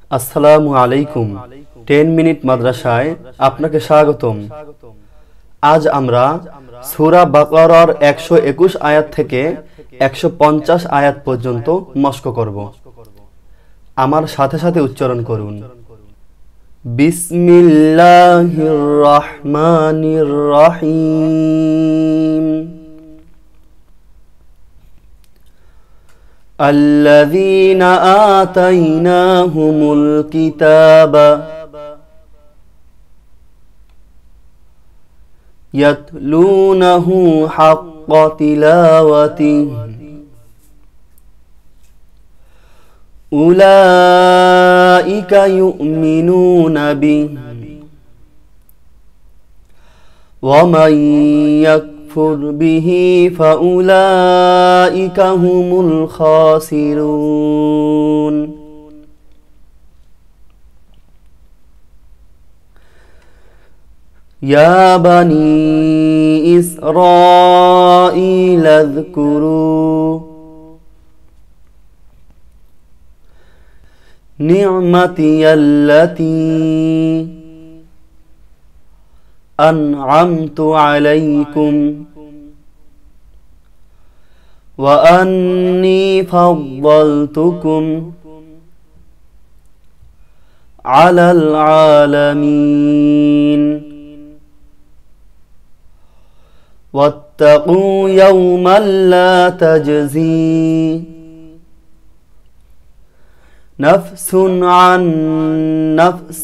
আসসালামু আলাইকুম। 10 মিনিট মাদ্রাসায় আপনাকে স্বাগতম। আজ আমরা সূরা বাকারার 121 আয়াত থেকে 150 আয়াত পর্যন্ত মস্ক করব। আমার সাথে সাথে উচ্চারণ করুন। বিসমিল্লাহির রহমানির রহিম। الذين آتيناهم الكتاب يتلونه حق تلاوته أولئك يؤمنون به ومن يكفر به فأولئك هم الخاسرون يا بني إسرائيل اذكروا نعمتي التي أنعمت عليكم وأني فضلتكم على العالمين واتقوا يوما لا تجزي نفس عن نفس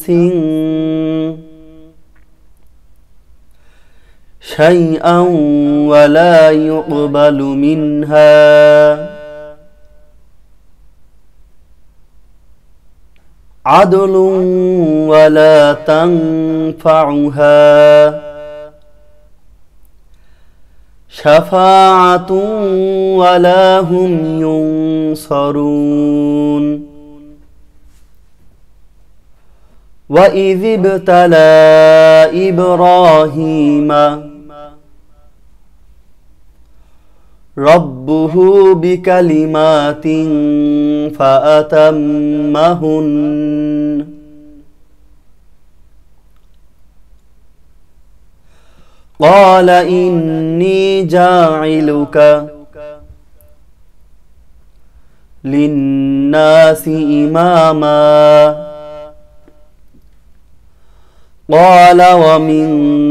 شيئا ولا يقبل منها عدل ولا تنفعها شفاعة ولا هم ينصرون وإذ ابتلى إبراهيم ربه بكلمات فأتمهن قال إني جاعلك للناس إماما قال ومن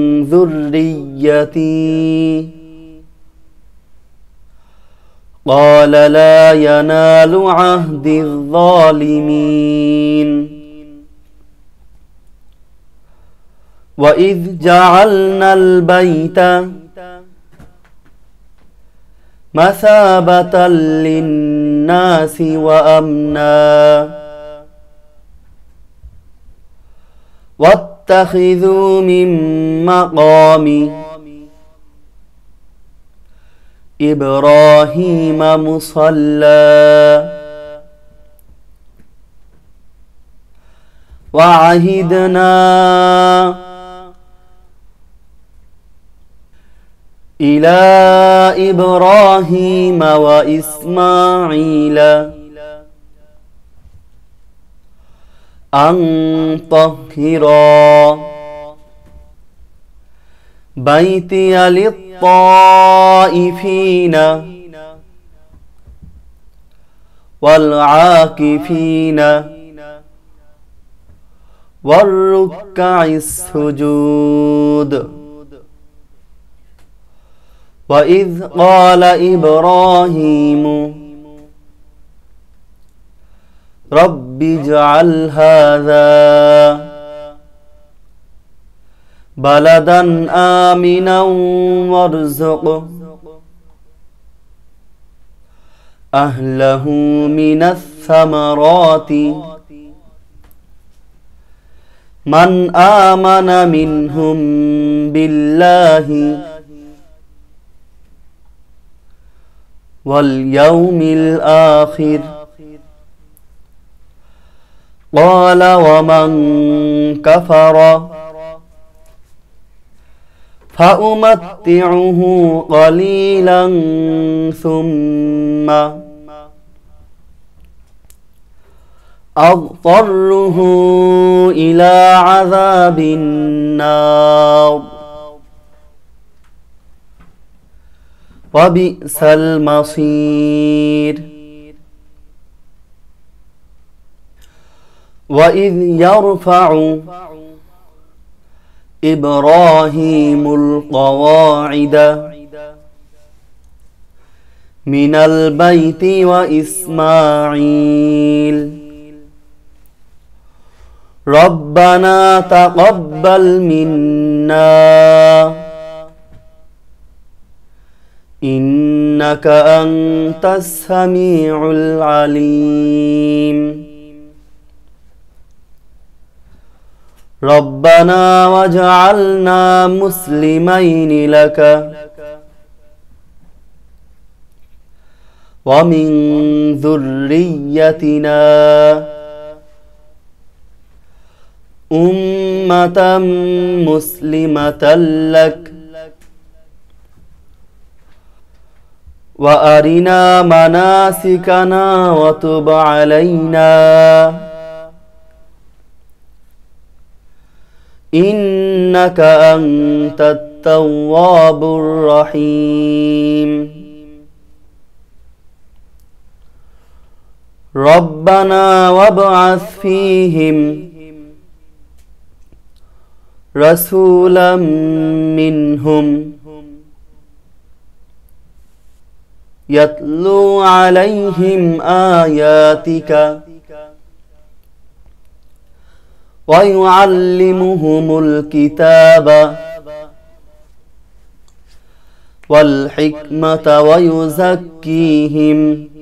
ذريتي قال لا ينال عهد الظالمين وإذ جعلنا البيت مثابة للناس وأمنا واتخذوا من مقام إبراهيم مصلى وعهدنا إلى إبراهيم وإسماعيل أن طهرا بيتي للطائفين والعاكفين والركع السجود وإذ قال إبراهيم رب اجعل هذا بلدا آمنا وارزق أهله من الثمرات من آمن منهم بالله واليوم الآخر قال ومن كفر فأمتعه قليلا ثم أضطره إلى عذاب النار وبئس المصير وإذ يرفع إبراهيم القواعد من البيت وإسماعيل ربنا تقبل منا إنك أنت السميع العليم ربنا واجعلنا مسلمين لك ومن ذريتنا أمة مسلمة لك وأرنا مناسكنا وتب علينا إنك أنت التواب الرحيم ربنا وابعث فيهم رسولا منهم يتلو عليهم آياتك ويعلمهم الكتاب والحكمة ويزكيهم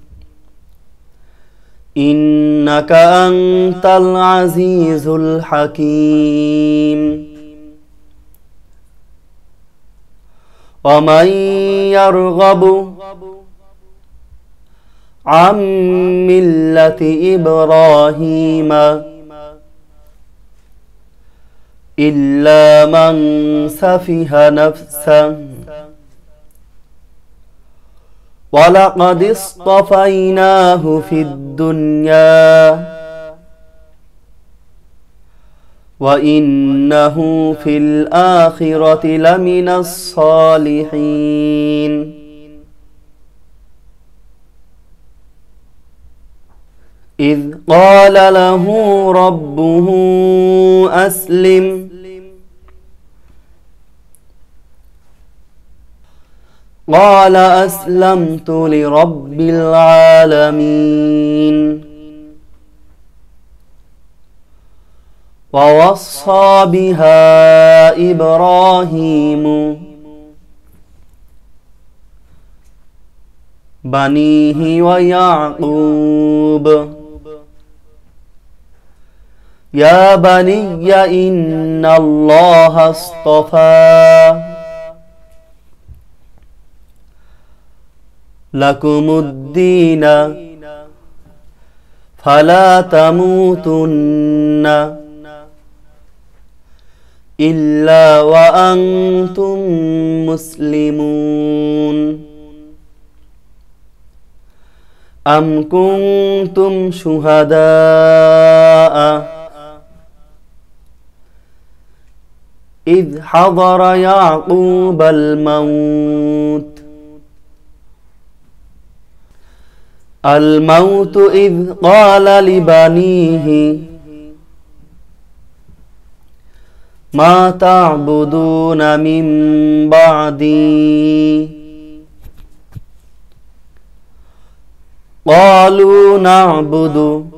إنك أنت العزيز الحكيم ومن يرغب عن ملة إبراهيم إلا من سفه نفسه ولقد اصطفيناه في الدنيا وإنه في الآخرة لمن الصالحين إذ قال له ربه أسلم قال أسلمت لرب العالمين ووصى بها إبراهيم بنيه ويعقوب يا بني إن الله اصطفى لكم الدين فلا تموتن إلا وأنتم مسلمون أم كنتم شهداء إذ حضر يعقوب الموت إذ قال لبنيه ما تعبدون من بعدي قالوا نعبد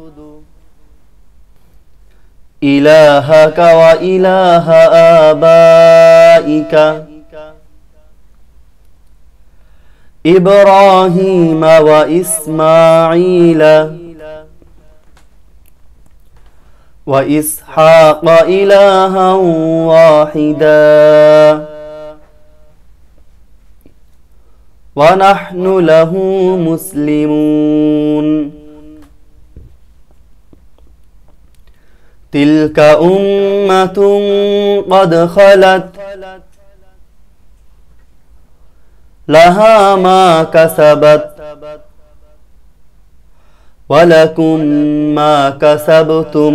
إلهك وإله آبائك إبراهيم وإسماعيل وإسحاق إلها واحدا ونحن له مسلمون تلك أمة قد خلت لها ما كسبت ولكم ما كسبتم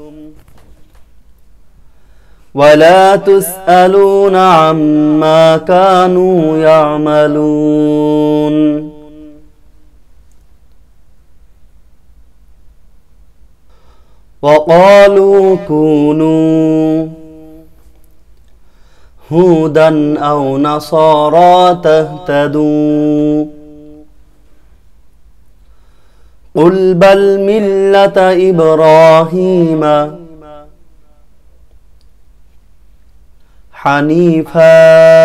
ولا تسألون عما كانوا يعملون وقالوا كونوا هودا أو نصارى تهتدوا قل بل ملة إبراهيم حنيفا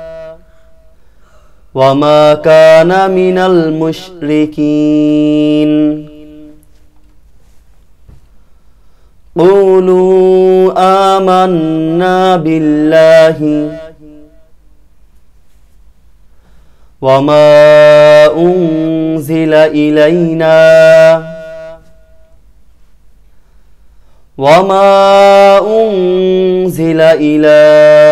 وما كان من المشركين قولوا آمنا بالله وما أنزل إلينا وما أنزل إلى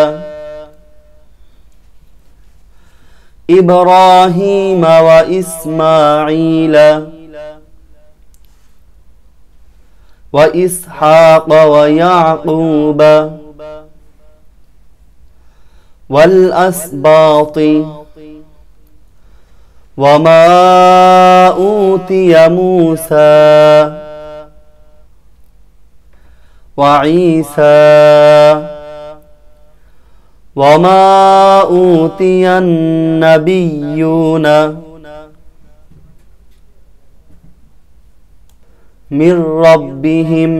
إبراهيم وإسماعيل وإسحاق ويعقوب والأسباط وما أوتي موسى وعيسى وما أوتي النبيون من ربهم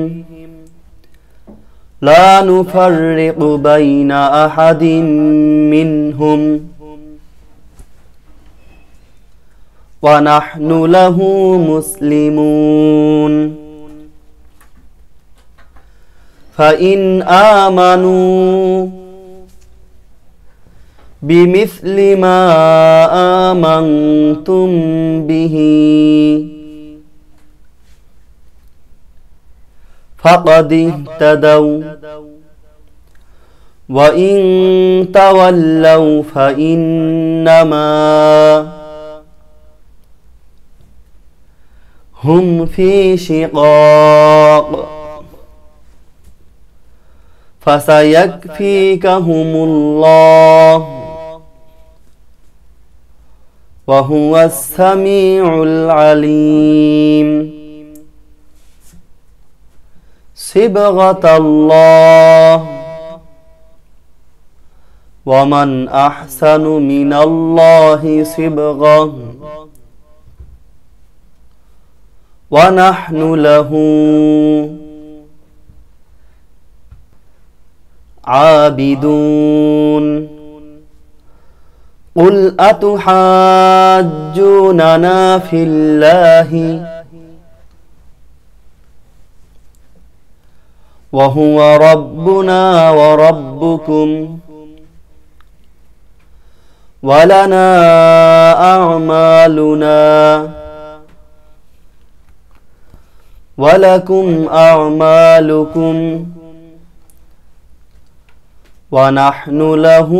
لا نفرق بين أحد منهم ونحن له مسلمون فإن آمنوا بمثل ما آمنتم به فقد اهتدوا وإن تولوا فإنما هم في شقاق فسيكفيكهم الله وهو السميع العليم صبغة الله ومن أحسن من الله صبغة ونحن له عابدون قل أتحاجوننا في الله وهو ربنا وربكم ولنا أعمالنا ولكم أعمالكم ونحن له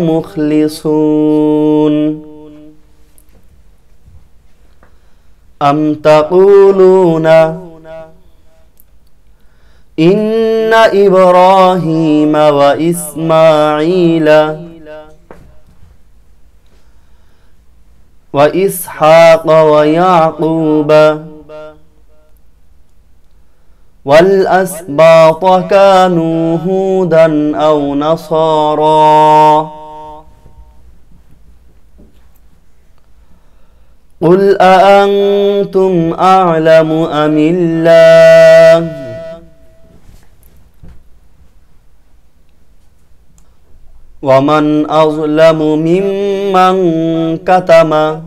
مخلصون أم تقولون إن إبراهيم وإسماعيل وإسحاق ويعقوب والأسباط كانوا هودا أو نصارى قل أأنتم أعلم أم الله ومن أظلم ممن كتم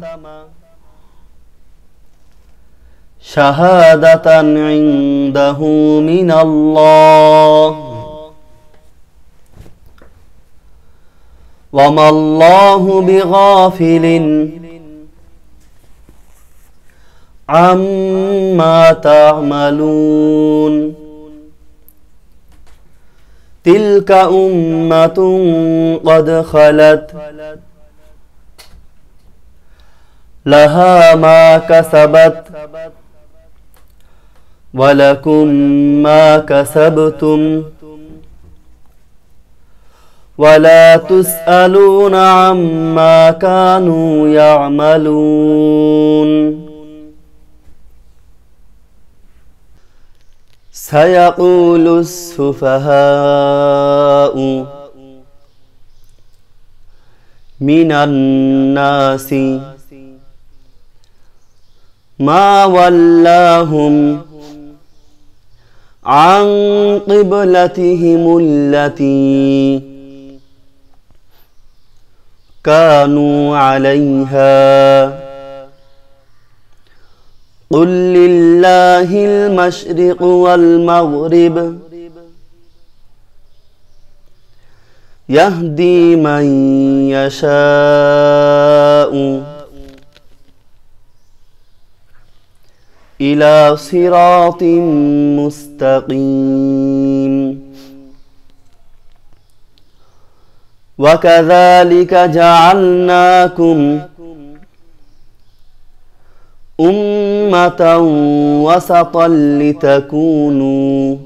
شهادة عنده من الله وما الله بغافل عما تعملون تلك أمة قد خلت لها ما كسبت ولكم ما كسبتم ولا تسألون عما كانوا يعملون سيقول السفهاء من الناس ما ولاهم عن قبلتهم التي كانوا عليها قل لله المشرق والمغرب يهدي من يشاء إلى صراط مستقيم وكذلك جعلناكم أمة وسطا لتكونوا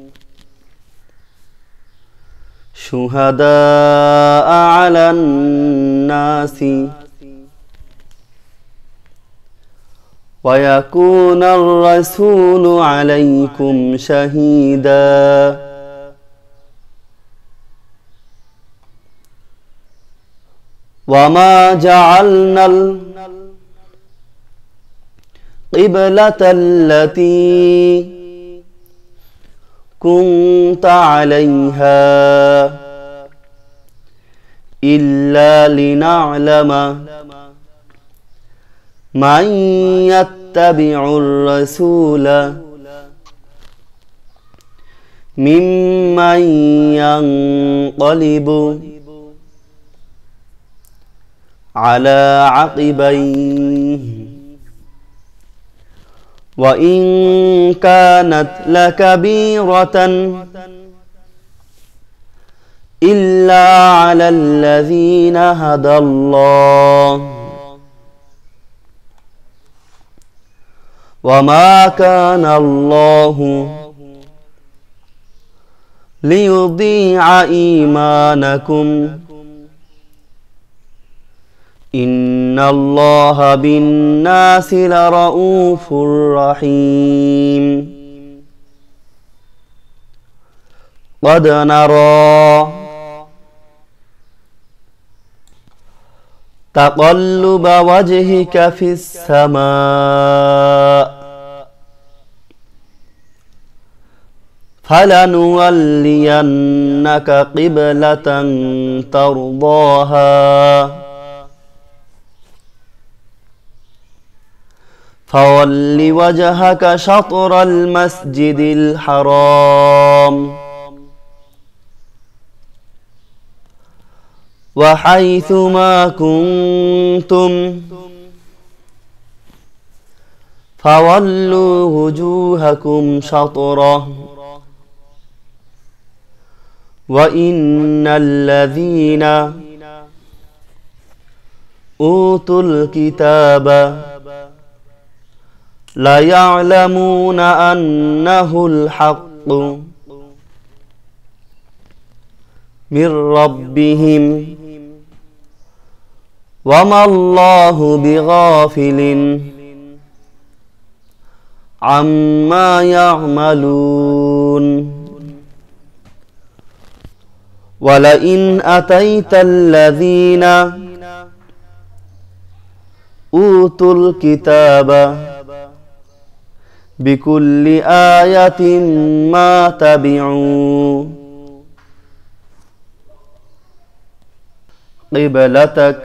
شهداء على الناس ويكون الرسول عليكم شهيدا وما جعلنا القبلة التي كنت عليها إلا لنعلم من يتبع الرسول ممن ينقلب على عقبيه وإن كانت لكبيرة إلا على الذين هدى الله وما كان الله ليضيع إيمانكم إن الله بالناس لرؤوف رحيم قد نرى تقلب وجهك في السماء فلنولينك قبلة ترضاها فول وجهك شطر المسجد الحرام وحيث ما كنتم فولوا وجوهكم شطره وإن الذين أوتوا الكتاب ليعلمون أنه الحق من ربهم وما الله بغافل عما يعملون ولئن أتيت الذين أوتوا الكتاب بكل آية ما تبعوا قبلتك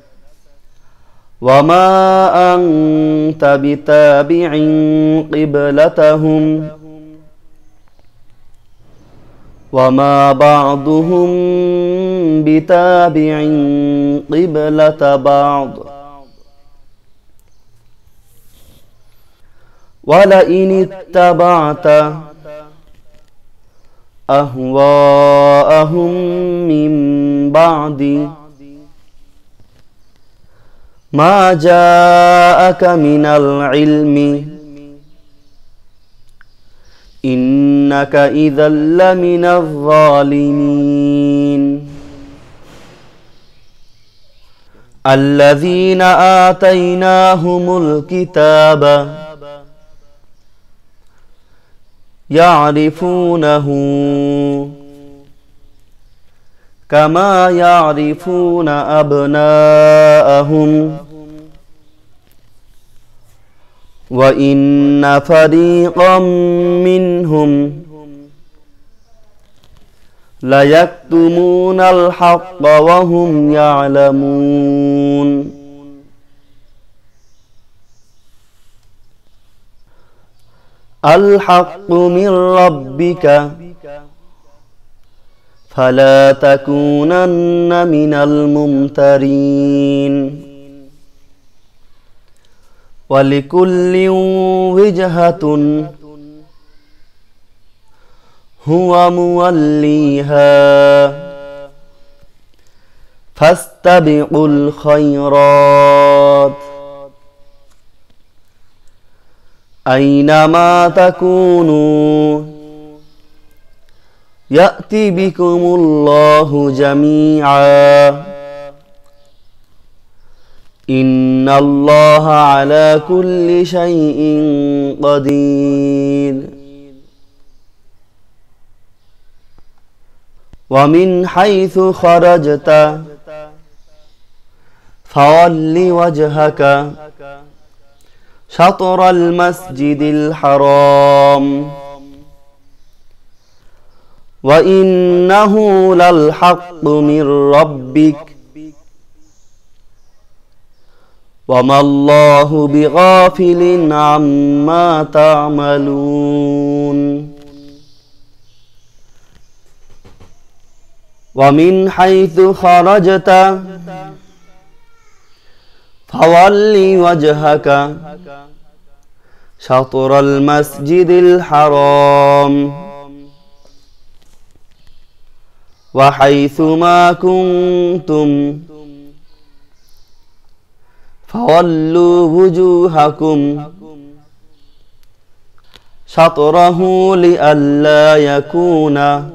وما أنت بتابع قبلتهم وما بعضهم بتابع قبلة بعض ولئن اتبعت أهواءهم من بعد ما جاءك من العلم ইন্নাকা ইযাল লামিনায যালিমিন। الذين آتيناهم الكتاب يعرفونه كما يعرفون أبناءهم وإن فريقا منهم ليكتمون الحق وهم يعلمون الحق من ربك فلا تكونن من الممترين ولكل وجهة هو موليها فاستبقوا الخيرات أينما تكونوا يأتي بكم الله جميعا إن الله على كل شيء قدير ومن حيث خرجت فول وجهك شطر المسجد الحرام وإنه للحق من ربك وما الله بغافل عما تعملون ومن حيث خرجت فول وجهك شطر المسجد الحرام وحيث ما كنتم فولوا وجوهكم شطره لئلا يكون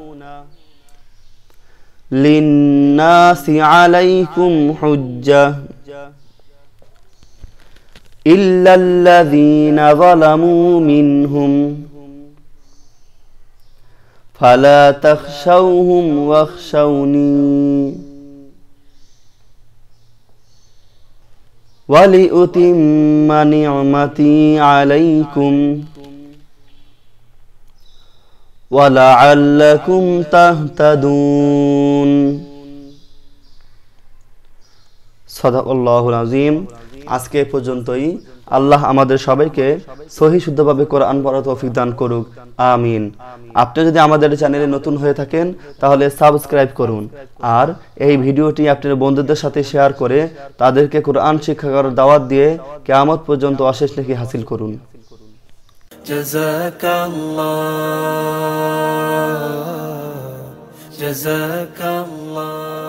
للناس عليكم حجة إلا الذين ظلموا منهم فلا تخشوهم واخشوني ولأتم نعمتي عليكم ولعلكم تهتدون সাদাকাল্লাহুল আযীম। আজকে পর্যন্তই। আল্লাহ আমাদের সবাইকে সহি শুদ্ধভাবে কোরআন পড়ার তৌফিক দান করুক, আমিন। আপনি যদি আমাদের চ্যানেলে নতুন হয়ে থাকেন তাহলে সাবস্ক্রাইব করুন আর এই ভিডিওটি আপনার বন্ধুদের সাথে শেয়ার করে তাদেরকে কোরআন শিক্ষা করার দাওয়াত দিয়ে কিয়ামত পর্যন্ত অশেষ নেকি হাসিল করুন। জাযাকাল্লাহ।